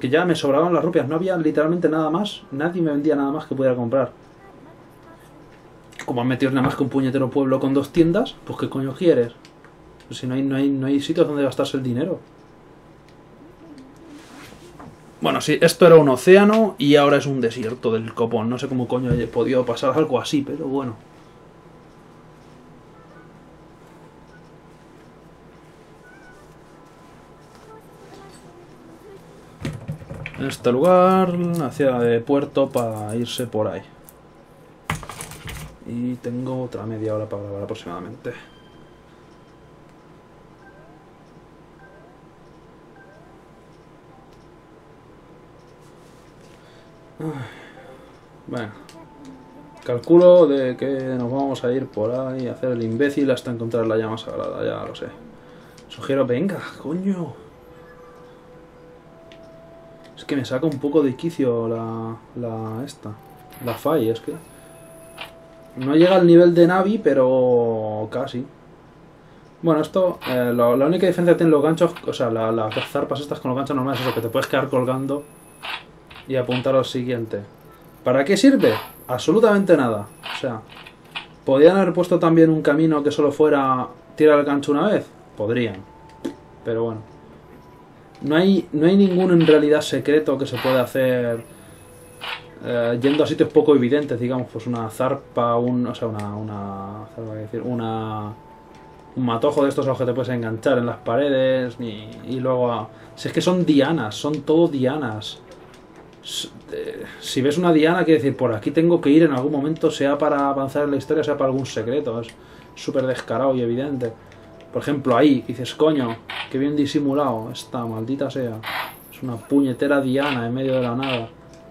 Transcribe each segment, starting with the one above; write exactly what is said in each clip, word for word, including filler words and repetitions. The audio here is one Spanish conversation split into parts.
porque ya me sobraban las rupias, no había literalmente nada más, nadie me vendía nada más que pudiera comprar. Como han metido nada más que un puñetero pueblo con dos tiendas, pues ¿qué coño quieres? Pues si no hay, no hay, no hay sitios donde gastarse el dinero. Bueno, sí, esto era un océano y ahora es un desierto del copón. No sé cómo coño haya podido pasar algo así, pero bueno. En este lugar, hacia de puerto para irse por ahí. Y tengo otra media hora para grabar aproximadamente. Bueno, calculo de que nos vamos a ir por ahí a hacer el imbécil hasta encontrar la llama sagrada, ya lo sé. Sugiero, venga, coño. Es que me saca un poco de quicio la, la esta, la Fai, es que no llega al nivel de Navi, pero casi. Bueno, esto, eh, lo, la única diferencia que tienen los ganchos, o sea, las la zarpas estas con los ganchos normales es eso, que te puedes quedar colgando y apuntar al siguiente. ¿Para qué sirve? Absolutamente nada. O sea, ¿podrían haber puesto también un camino que solo fuera tirar el gancho una vez? Podrían. Pero bueno. No hay, no hay ningún en realidad secreto que se pueda hacer eh, yendo a sitios poco evidentes, digamos, pues una zarpa, un, o sea, una, una, zarpa, decir, una, un matojo de estos a los que te puedes enganchar en las paredes, ni, y luego, a, si es que son dianas, son todo dianas. Si ves una diana, quiere decir, por aquí tengo que ir en algún momento, sea para avanzar en la historia, sea para algún secreto, es súper descarado y evidente. Por ejemplo, ahí, dices, coño, que bien disimulado, esta maldita sea. Es una puñetera diana en medio de la nada.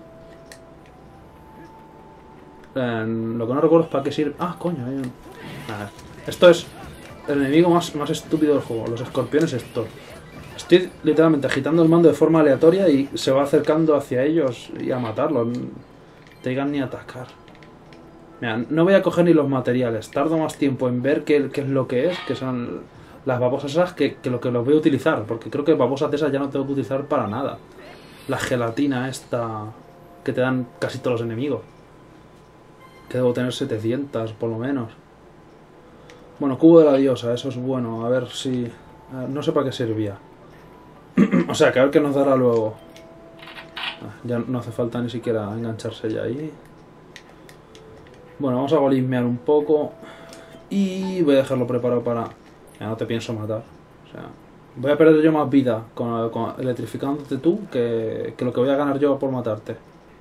Eh, lo que no recuerdo es para qué sirve. Ah, coño, hay un... A ver. Esto es el enemigo más, más estúpido del juego, los escorpiones estos. Estoy literalmente agitando el mando de forma aleatoria y se va acercando hacia ellos y a matarlos. No te digan ni a atacar. Mira, no voy a coger ni los materiales. Tardo más tiempo en ver qué, qué es lo que es, que son las babosas esas, que, que lo que los voy a utilizar. Porque creo que babosas de esas ya no tengo que utilizar para nada. La gelatina esta que te dan casi todos los enemigos. Que debo tener setecientas por lo menos. Bueno, cubo de la diosa, eso es bueno. A ver si... A ver, no sé para qué servía. O sea, que a ver qué nos dará luego. Ya no hace falta ni siquiera engancharse ya ahí. Bueno, vamos a golismear un poco. Y voy a dejarlo preparado para... Ya no te pienso matar. O sea, voy a perder yo más vida con, con electrificándote tú que, que lo que voy a ganar yo por matarte.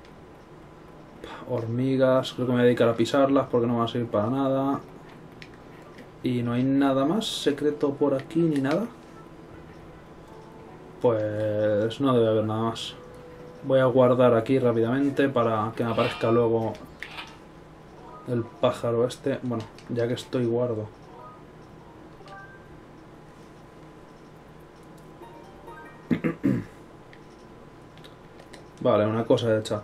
Hormigas, creo que me voy a dedicar a pisarlas porque no van a servir para nada. Y no hay nada más secreto por aquí ni nada. Pues no debe haber nada más. Voy a guardar aquí rápidamente para que me aparezca luego el pájaro este. Bueno, ya que estoy guardo. Vale, una cosa hecha.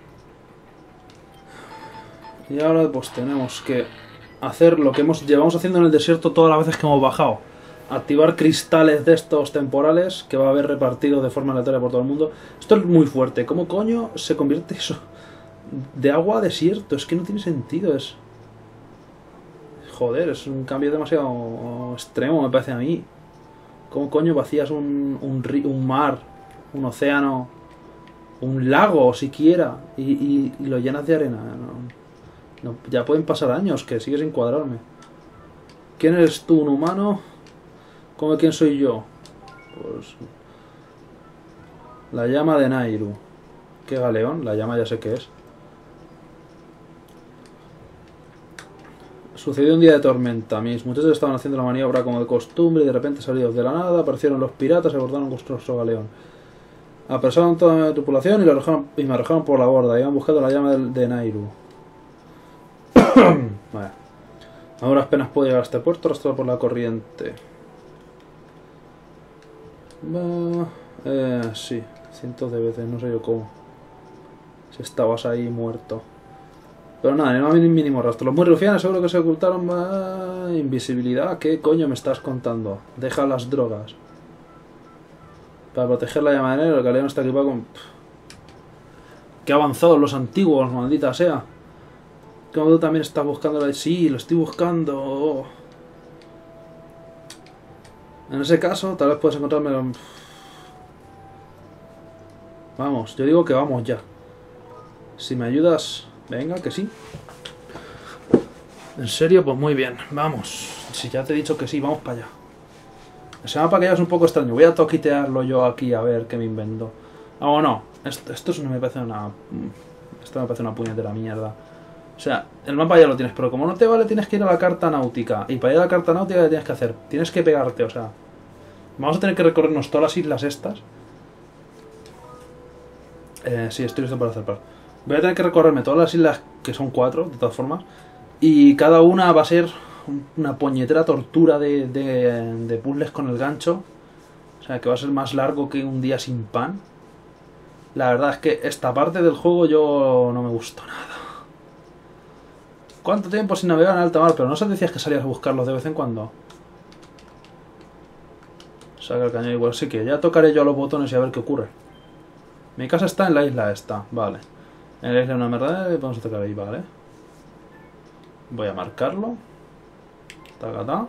Y ahora pues tenemos que hacer lo que hemos llevamos haciendo en el desierto todas las veces que hemos bajado. Activar cristales de estos temporales que va a haber repartidos de forma aleatoria por todo el mundo. Esto es muy fuerte. ¿Cómo coño se convierte eso de agua a desierto? Es que no tiene sentido. Es... Joder, es un cambio demasiado extremo, me parece a mí. ¿Cómo coño vacías un, un, río, un mar, un océano, un lago siquiera y, y, y lo llenas de arena? No, no, ya pueden pasar años que sigues sin cuadrarme. ¿Quién eres tú, un humano? ¿Cómo quién soy yo? Pues... La llama de Nayru. ¿Qué galeón? La llama ya sé qué es. Sucedió un día de tormenta. Mis muchachos estaban haciendo la maniobra como de costumbre y de repente, salidos de la nada, aparecieron los piratas y abordaron un costoso galeón. Apresaron toda mi tripulación y, lo arrojaron, y me arrojaron por la borda. Iban buscando la llama de, de Nayru. Vale. A duras penas puedo llegar a este puerto arrastrado por la corriente. Uh, eh, sí, cientos de veces, no sé yo cómo. Si estabas ahí muerto. Pero nada, no hay mínimo rastro. Los muy rufianes seguro que se ocultaron. Uh, invisibilidad, ¿qué coño me estás contando? Deja las drogas. Para proteger la llama de enero, el galeón está equipado con... Qué avanzados los antiguos, maldita sea. Como tú también estás buscando la... Sí, lo estoy buscando. En ese caso, tal vez puedes encontrarme... Vamos, yo digo que vamos ya. Si me ayudas... Venga, que sí. En serio, pues muy bien. Vamos. Si ya te he dicho que sí, vamos para allá. Ese mapa que ya es un poco extraño. Voy a toquitearlo yo aquí a ver qué me invento. Ah, o no. Esto, esto no me parece una... Esto me parece una puñetera mierda. O sea, el mapa ya lo tienes, pero como no te vale tienes que ir a la carta náutica. Y para ir a la carta náutica, ¿qué tienes que hacer? Tienes que pegarte, o sea... Vamos a tener que recorrernos todas las islas estas. Eh, sí, estoy listo para hacer par. Voy a tener que recorrerme todas las islas, que son cuatro, de todas formas. Y cada una va a ser una puñetera tortura de, de, de puzzles con el gancho. O sea, que va a ser más largo que un día sin pan. La verdad es que esta parte del juego yo no me gustó nada. ¿Cuánto tiempo sin navegar en alta mar? Pero no se decías que salías a buscarlos de vez en cuando. Saca el cañón igual, sí que ya tocaré yo a los botones y a ver qué ocurre. Mi casa está en la isla esta, vale. En la isla de una merda, vamos a tocar ahí, vale. Voy a marcarlo. Tacatá.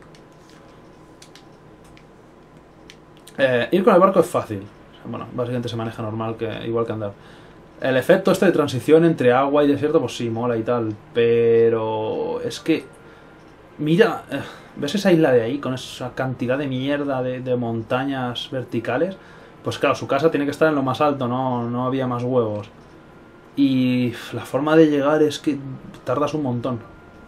Eh, ir con el barco es fácil. Bueno, básicamente se maneja normal, que igual que andar. El efecto este de transición entre agua y desierto, pues sí, mola y tal. Pero es que... Mira, eh, ¿ves esa isla de ahí con esa cantidad de mierda de, de montañas verticales? Pues claro, su casa tiene que estar en lo más alto, no, no había más huevos. Y la forma de llegar es que tardas un montón.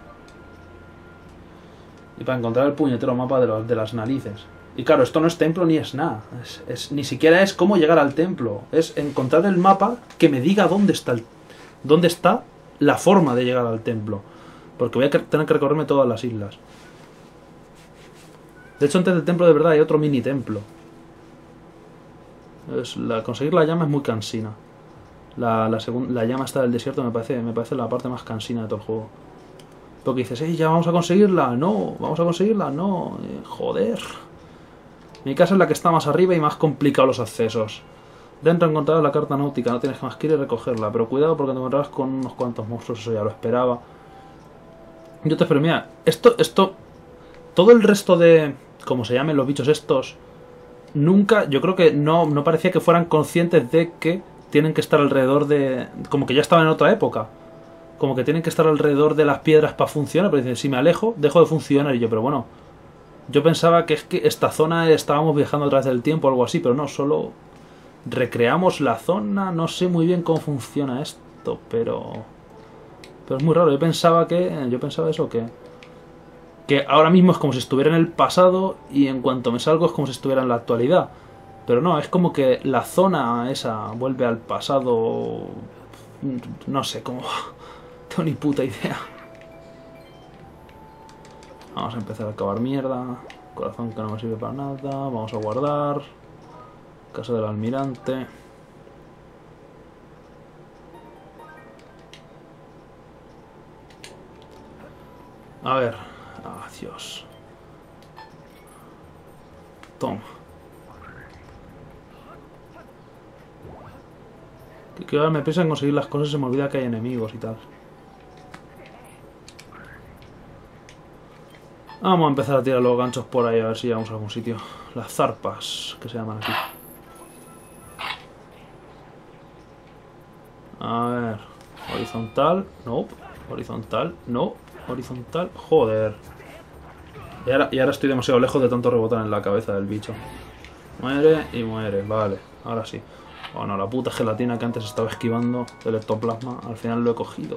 Y para encontrar el puñetero mapa de, los, de las narices. Y claro, esto no es templo ni es nada. Es, es, ni siquiera es cómo llegar al templo. Es encontrar el mapa que me diga dónde está, el, dónde está la forma de llegar al templo. Porque voy a tener que recorrerme todas las islas. De hecho, antes del templo de verdad hay otro mini templo. Es la, conseguir la llama es muy cansina. La, la, la llama esta del desierto me parece, me parece la parte más cansina de todo el juego. Porque dices, ¡ey, ya vamos a conseguirla! No, vamos a conseguirla, no. Eh, joder. Mi casa es la que está más arriba y más complicado los accesos. Dentro encontrarás la carta náutica, no tienes más que ir y recogerla. Pero cuidado porque te encontrarás con unos cuantos monstruos, eso ya lo esperaba. Yo te espero, mira, esto, esto... Todo el resto de... Como se llamen los bichos estos... Nunca, yo creo que no, no parecía que fueran conscientes de que tienen que estar alrededor de... Como que ya estaban en otra época. Como que tienen que estar alrededor de las piedras para funcionar. Pero dicen, si me alejo, dejo de funcionar. Y yo, pero bueno... Yo pensaba que es que esta zona estábamos viajando a través del tiempo o algo así, pero no, solo recreamos la zona. No sé muy bien cómo funciona esto, pero... Pero es muy raro, yo pensaba que... Yo pensaba eso, que... Que ahora mismo es como si estuviera en el pasado y en cuanto me salgo es como si estuviera en la actualidad. Pero no, es como que la zona esa vuelve al pasado... No sé, cómo... No tengo ni puta idea. Vamos a empezar a acabar mierda. Corazón que no me sirve para nada. Vamos a guardar. Casa del almirante. A ver. Ah, Dios. Toma. Que, que ahora me pienso en conseguir las cosas y se me olvida que hay enemigos y tal. Vamos a empezar a tirar los ganchos por ahí a ver si llegamos a algún sitio. Las zarpas, que se llaman aquí. A ver. Horizontal. No. Horizontal. No. Horizontal. Joder. Y ahora, y ahora estoy demasiado lejos de tanto rebotar en la cabeza del bicho. Muere y muere. Vale. Ahora sí. Bueno, la puta gelatina que antes estaba esquivando del ectoplasma. Al final lo he cogido.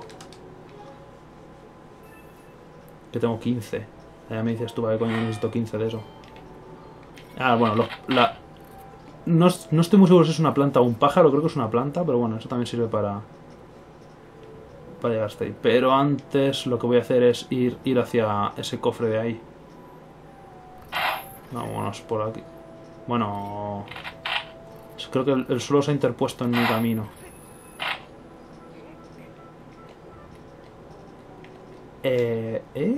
Que tengo quince. Ya me dices tú, ¿para qué coño necesito quince de eso? Ah, bueno, los, la... No, no estoy muy seguro si es una planta o un pájaro, creo que es una planta, pero bueno, eso también sirve para... Para llegar hasta ahí. Pero antes lo que voy a hacer es ir, ir hacia ese cofre de ahí. Vámonos por aquí. Bueno... Creo que el, el suelo se ha interpuesto en mi camino. Eh... ¿Eh?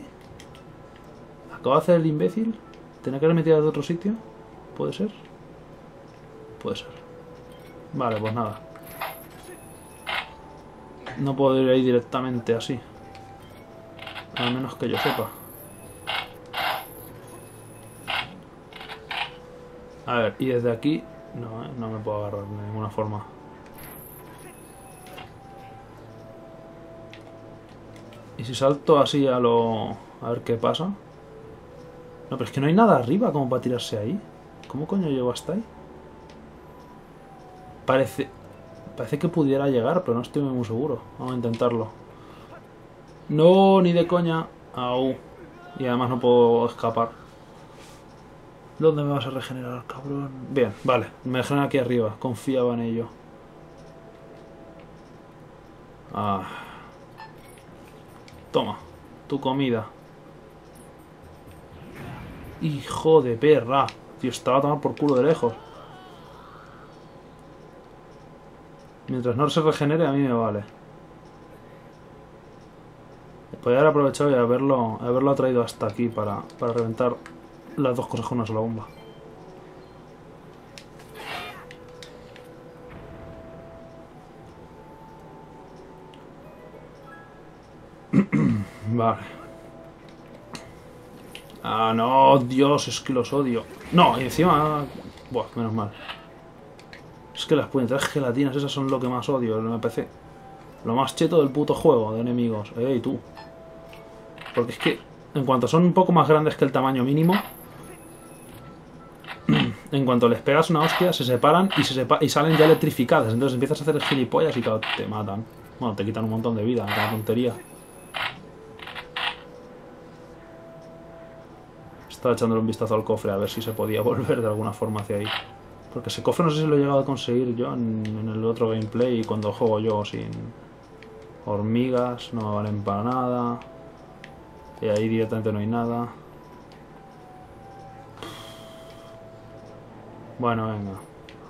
¿Acabo de hacer el imbécil? ¿Tenía que haber metido de otro sitio? ¿Puede ser? Puede ser. Vale, pues nada. No puedo ir ahí directamente así. Al menos que yo sepa. A ver, y desde aquí... No, ¿eh? No me puedo agarrar de ninguna forma. ¿Y si salto así a lo... a ver qué pasa? No, pero es que no hay nada arriba como para tirarse ahí. ¿Cómo coño llego hasta ahí? Parece... Parece que pudiera llegar, pero no estoy muy seguro. Vamos a intentarlo. No, ni de coña. Au. Y además no puedo escapar. ¿Dónde me vas a regenerar, cabrón? Bien, vale. Me regenera aquí arriba. Confiaba en ello. Ah. Toma. Tu comida. Hijo de perra. Tío, estaba a tomar por culo de lejos. Mientras no se regenere, a mí me vale. Podría haber aprovechado y haberlo, haberlo traído hasta aquí para, para reventar las dos cosas con una sola bomba. Vale. Ah, no, Dios, es que los odio. No, y encima... Buah, menos mal. Es que las puñeteras gelatinas, esas son lo que más odio en el P C. Lo más cheto del puto juego de enemigos. Ey, tú. Porque es que, en cuanto son un poco más grandes que el tamaño mínimo, en cuanto les pegas una hostia, se separan y, se sepa y salen ya electrificadas. Entonces empiezas a hacer gilipollas y claro, te matan. Bueno, te quitan un montón de vida, cada tontería. Estaba echándole un vistazo al cofre a ver si se podía volver de alguna forma hacia ahí. Porque ese cofre no sé si lo he llegado a conseguir yo en, en el otro gameplay y cuando juego yo sin hormigas, no me valen para nada. Y ahí directamente no hay nada. Bueno, venga.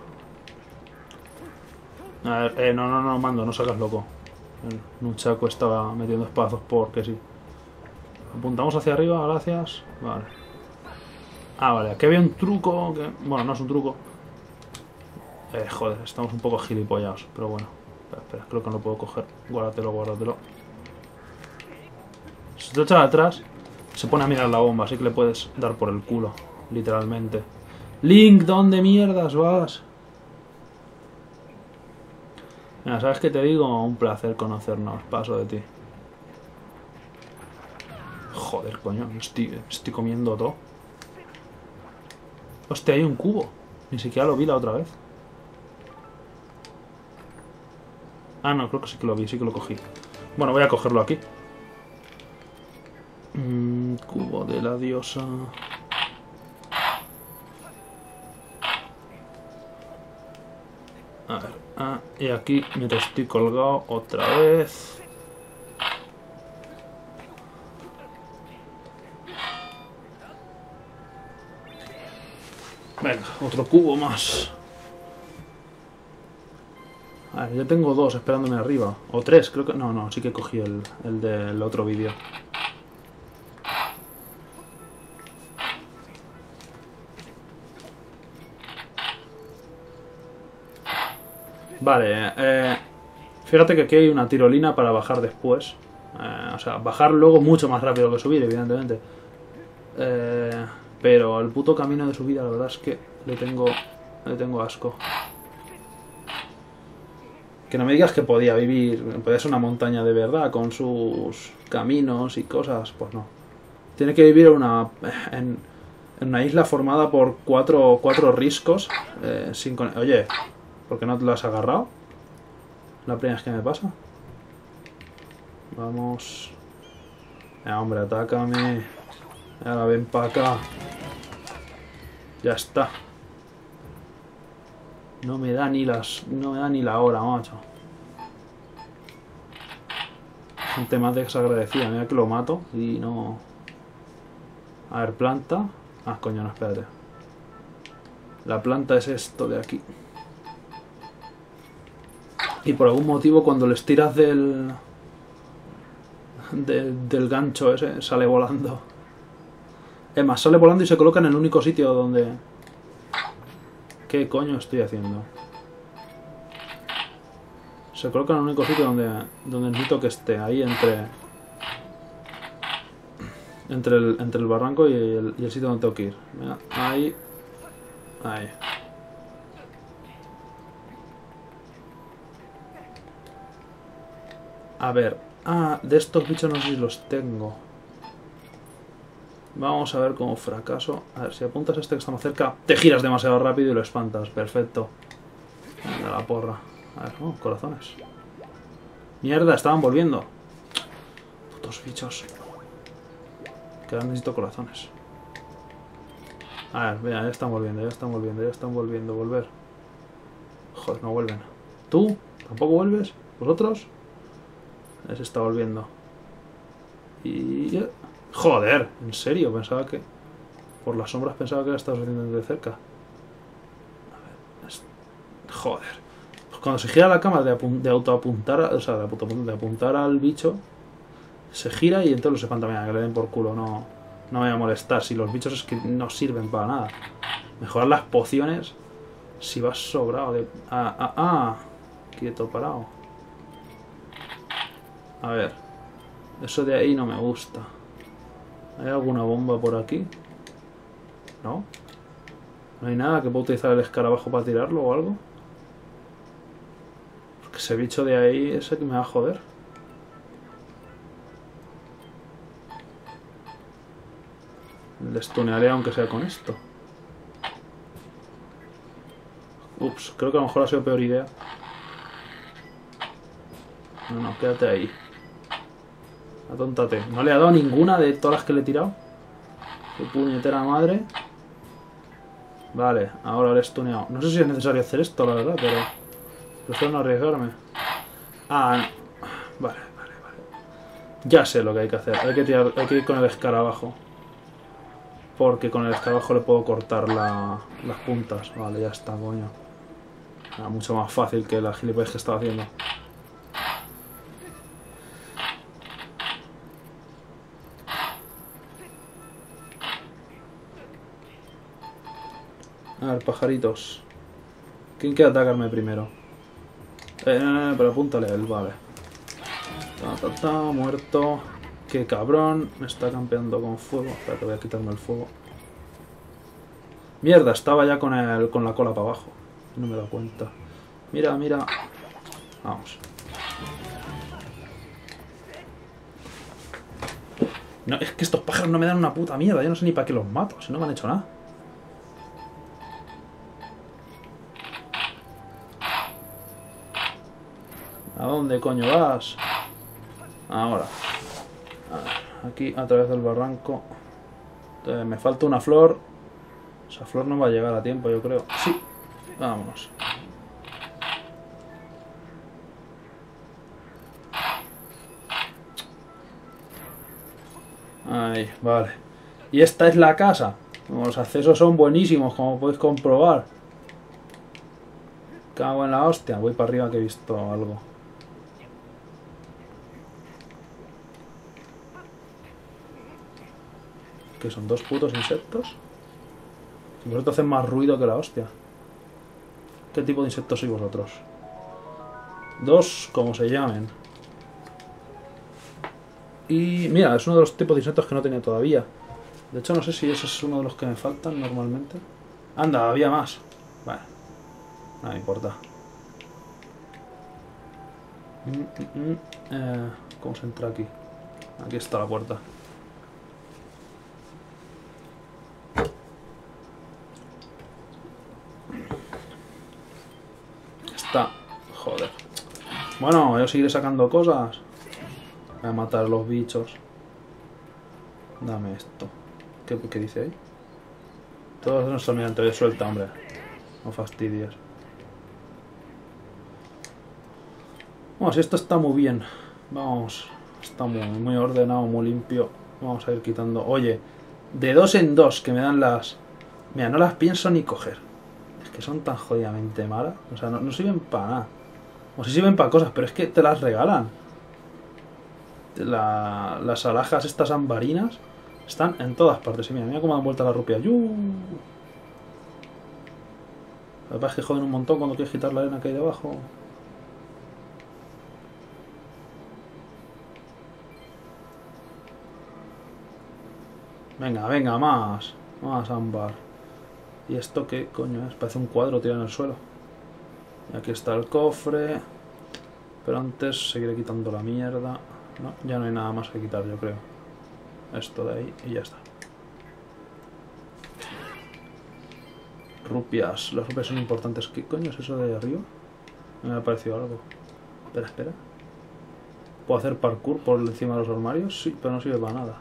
A ver, eh, no, no, no, mando, no sacas loco. El Nunchaku estaba metiendo espadazos porque sí. Apuntamos hacia arriba, gracias. Vale. Ah, vale, aquí había un truco que... Bueno, no es un truco. Eh, joder, estamos un poco gilipollados, pero bueno. Espera, espera, creo que no lo puedo coger. Guárdatelo, guárdatelo. Si te echas atrás, se pone a mirar la bomba, así que le puedes dar por el culo, literalmente. Link, ¿dónde mierdas vas? Mira, ¿sabes qué te digo? Un placer conocernos, paso de ti. Joder, coño, me estoy, me estoy comiendo todo. Hostia, hay un cubo. Ni siquiera lo vi la otra vez. Ah, no, creo que sí que lo vi, sí que lo cogí. Bueno, voy a cogerlo aquí. Mm, cubo de la diosa. A ver, ah, y aquí, mientras estoy colgado, otra vez. Venga, otro cubo más. A ver, yo tengo dos esperándome arriba. O tres, creo que... No, no, sí que cogí el, el del otro vídeo. Vale, eh, fíjate que aquí hay una tirolina para bajar después. Eh, o sea, bajar luego mucho más rápido que subir, evidentemente. Eh, pero el puto camino de subida, la verdad es que le tengo, le tengo asco. Que no me digas que podía vivir, podía ser una montaña de verdad, con sus caminos y cosas, pues no. Tiene que vivir una, en, en una isla formada por cuatro, cuatro riscos. Eh, sin con... Oye, ¿por qué no te lo has agarrado? La primera vez que me pasa. Vamos. Eh, hombre, atácame. Ahora ven para acá. Ya está. No me da ni las. No me da ni la hora, macho. Gente más desagradecida. Mira que lo mato y no. A ver, planta. Ah, coño, no, espérate. La planta es esto de aquí. Y por algún motivo cuando les tiras del... De, del gancho ese, sale volando. Es más, sale volando y se coloca en el único sitio donde... ¿Qué coño estoy haciendo? Se coloca en el único sitio donde, donde necesito que esté. Ahí entre... Entre el, entre el barranco y el, y el sitio donde tengo que ir. Mira, ahí. Ahí. A ver. Ah, de estos bichos no sé si los tengo. Vamos a ver cómo fracaso. A ver, si apuntas a este que está más cerca, te giras demasiado rápido y lo espantas. Perfecto. Venga, la porra. A ver, oh, corazones. Mierda, estaban volviendo. Putos bichos. Que ahora necesito corazones. A ver, vea, ya están volviendo, ya están volviendo, ya están volviendo. Volver. Joder, no vuelven. ¿Tú? ¿Tampoco vuelves? ¿Vosotros? Se está volviendo. Y... Joder, en serio, pensaba que... Por las sombras pensaba que la estabas haciendo de cerca. A ver, es... Joder. Pues cuando se gira la cámara de, apun de autoapuntar, o sea, de, auto de apuntar al bicho, se gira y entonces los espanta. Mira, que le den por culo, no, no me voy a molestar. Si los bichos es que no sirven para nada. Mejorar las pociones si vas sobrado de... Ah, ah, ah. Quieto, parado. A ver. Eso de ahí no me gusta. ¿Hay alguna bomba por aquí? ¿No? ¿No hay nada que pueda utilizar el escarabajo para tirarlo o algo? Porque ese bicho de ahí es el que me va a joder. Le stunearé aunque sea con esto. Ups, creo que a lo mejor ha sido peor idea. No, no, quédate ahí. Atóntate. No le ha dado ninguna de todas las que le he tirado. Qué puñetera madre. Vale, ahora le he stuneado. No sé si es necesario hacer esto, la verdad, pero... prefiero no arriesgarme. Ah, no. Vale, vale, vale. Ya sé lo que hay que hacer. Hay que, tirar, hay que ir con el escarabajo. Porque con el escarabajo le puedo cortar la, las puntas. Vale, ya está, coño. Era mucho más fácil que la gilipollas que estaba haciendo. A ver, pajaritos. ¿Quién quiere atacarme primero? Eh, no, no, no, pero apúntale a él, vale. Ta, ta, ta, muerto. Qué cabrón. Me está campeando con fuego. Espera, que voy a quitarme el fuego. Mierda, estaba ya con, el, con la cola para abajo. No me he dado cuenta. Mira, mira. Vamos. No, es que estos pájaros no me dan una puta mierda. Yo no sé ni para qué los mato. Si no me han hecho nada. ¿A dónde coño vas? Ahora. Aquí a través del barranco. Entonces, me falta una flor. Esa flor no va a llegar a tiempo, yo creo. Sí. Vámonos. Ahí, vale. Y esta es la casa. Los accesos son buenísimos, como podéis comprobar. Cago en la hostia. Voy para arriba que he visto algo. ¿Qué son? ¿Dos putos insectos? Vosotros hacen más ruido que la hostia. ¿Qué tipo de insectos sois vosotros? Dos, como se llamen. Y mira, es uno de los tipos de insectos que no tenía todavía. De hecho, no sé si ese es uno de los que me faltan normalmente. Anda, había más. Bueno, no me importa. Mm, mm, mm. Eh, ¿Cómo se entra aquí? Aquí está la puerta. Está. Joder. Bueno, yo seguiré sacando cosas. Voy a matar a los bichos. Dame esto. ¿Qué, qué dice ahí? Todo eso no está mirando. Te suelta, hombre. No fastidies. Bueno, si esto está muy bien. Vamos. Está muy, muy ordenado, muy limpio. Vamos a ir quitando. Oye, de dos en dos que me dan las... Mira, no las pienso ni coger. Es que son tan jodidamente malas. O sea, no, no sirven para nada. O si sirven para cosas, pero es que te las regalan. La, las alhajas estas ambarinas están en todas partes. Y mira, mira cómo dan vuelta la rupia. ¡Yu! La verdad es que joden un montón cuando quieres quitar la arena que hay debajo. Venga, venga, más. Más ámbar. ¿Y esto qué coño es? Parece un cuadro tirado en el suelo. Y aquí está el cofre. Pero antes seguiré quitando la mierda. No, ya no hay nada más que quitar, yo creo. Esto de ahí y ya está. Rupias. Las rupias son importantes. ¿Qué coño es eso de ahí arriba? Me ha parecido algo. Espera, espera. ¿Puedo hacer parkour por encima de los armarios? Sí, pero no sirve para nada.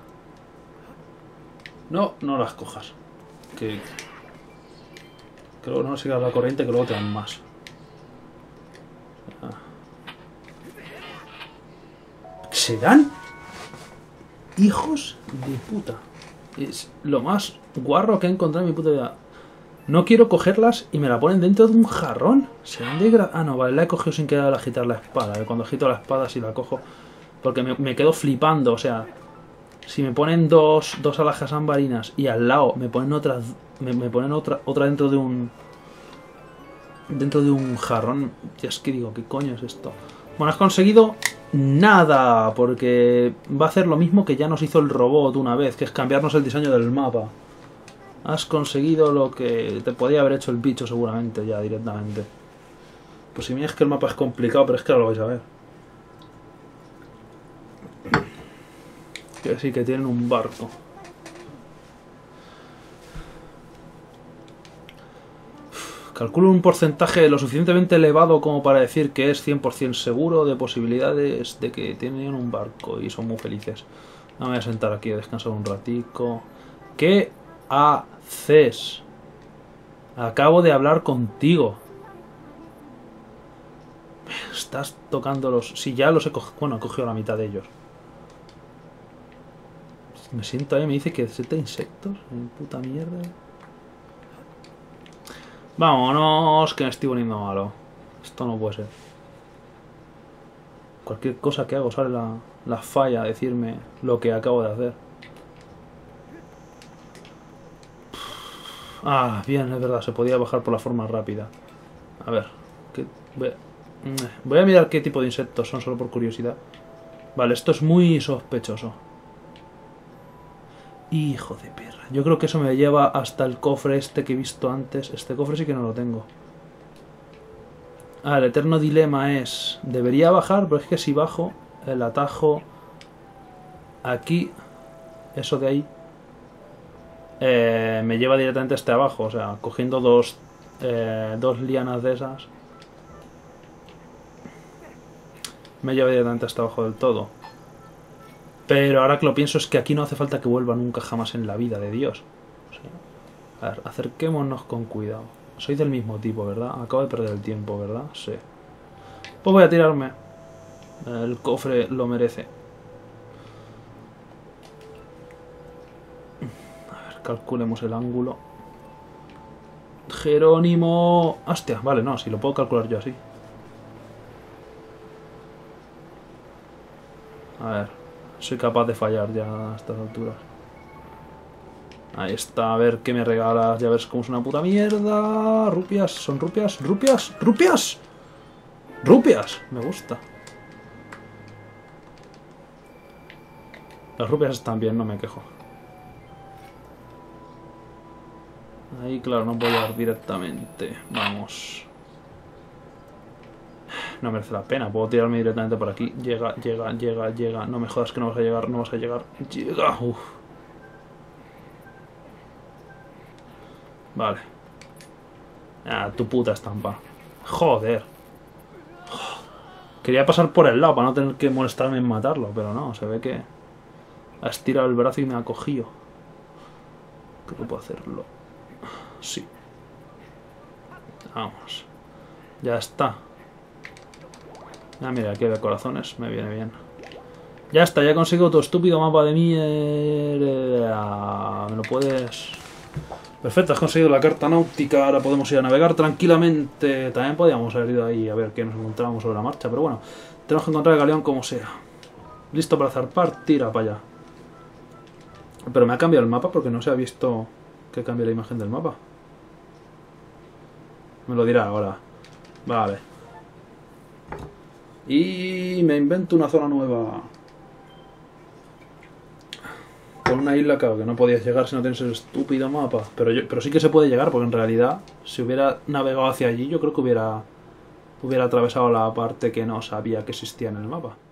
No, no las cojas. Que... Creo que no sigas la corriente, que luego te dan más. Ah. ¿Serán? Hijos de puta. Es lo más guarro que he encontrado en mi puta vida. No quiero cogerlas y me la ponen dentro de un jarrón. ¿Serán de gra... Ah, no, vale, la he cogido sin querer al agitar la espada. Cuando agito la espada sí la cojo. Porque me, me quedo flipando, o sea... Si me ponen dos, dos alhajas ambarinas y al lado me ponen otras... Me, me ponen otra otra dentro de un... Dentro de un jarrón... Ya es que digo, ¿qué coño es esto? Bueno, has conseguido nada, porque va a hacer lo mismo que ya nos hizo el robot una vez, que es cambiarnos el diseño del mapa. Has conseguido lo que te podía haber hecho el bicho seguramente ya directamente. Pues si me es que el mapa es complicado, pero es que ahora lo vais a ver. Que sí que tienen un barco. Calculo un porcentaje lo suficientemente elevado como para decir que es cien por cien seguro de posibilidades de que tienen un barco y son muy felices. No me voy a sentar aquí a descansar un ratico. ¿Qué haces? Acabo de hablar contigo. Estás tocando los... Si ya los he cogido... Bueno, he cogido la mitad de ellos. Me siento ahí y me dice que siete insectos. Puta mierda. Vámonos, que me estoy poniendo malo. Esto no puede ser. Cualquier cosa que hago sale la, la falla a decirme lo que acabo de hacer. Ah, bien, es verdad, se podía bajar por la forma rápida. A ver, ¿qué? Voy, a... Voy a mirar qué tipo de insectos son, solo por curiosidad. Vale, esto es muy sospechoso. Hijo de perra. Yo creo que eso me lleva hasta el cofre este que he visto antes. Este cofre sí que no lo tengo. Ah, el eterno dilema es... Debería bajar, pero es que si bajo el atajo aquí, eso de ahí, eh, me lleva directamente hasta abajo. O sea, cogiendo dos, eh, dos lianas de esas, me lleva directamente hasta abajo del todo. Pero ahora que lo pienso es que aquí no hace falta que vuelva nunca jamás en la vida de Dios. O sea, a ver, acerquémonos con cuidado. Soy del mismo tipo, ¿verdad? Acabo de perder el tiempo, ¿verdad? Sí. Pues voy a tirarme. El cofre lo merece. A ver, calculemos el ángulo. Jerónimo... Hostia, vale, no, si lo puedo calcular yo así. A ver... Soy capaz de fallar ya a estas alturas. Ahí está, a ver qué me regalas. Ya ves cómo es una puta mierda. Rupias, ¿son rupias? ¿Rupias? ¿Rupias? ¡Rupias! Me gusta. Las rupias están bien, no me quejo. Ahí, claro, no puedo llegar directamente. Vamos. No merece la pena, puedo tirarme directamente por aquí. Llega, llega, llega, llega. No me jodas que no vas a llegar, no vas a llegar. Llega, uff. Vale. Ah, tu puta estampa. Joder. Quería pasar por el lado para no tener que molestarme en matarlo, pero no, se ve que ha estirado el brazo y me ha cogido. Creo que puedo hacerlo. Sí. Vamos. Ya está. Ah, mira, aquí de corazones, me viene bien. Ya está, ya consigo tu estúpido mapa de mierda. Me lo puedes... Perfecto, has conseguido la carta náutica. Ahora podemos ir a navegar tranquilamente. También podíamos haber ido ahí a ver qué nos encontrábamos sobre la marcha, pero bueno, tenemos que encontrar el galeón como sea. Listo para zarpar, tira para allá. Pero me ha cambiado el mapa porque no se ha visto que cambie la imagen del mapa. Me lo dirá ahora. Vale. Y me invento una zona nueva. Con una isla, claro, que no podías llegar si no tienes el estúpido mapa. Pero, yo, pero sí que se puede llegar, porque en realidad, si hubiera navegado hacia allí, yo creo que hubiera, hubiera atravesado la parte que no sabía que existía en el mapa.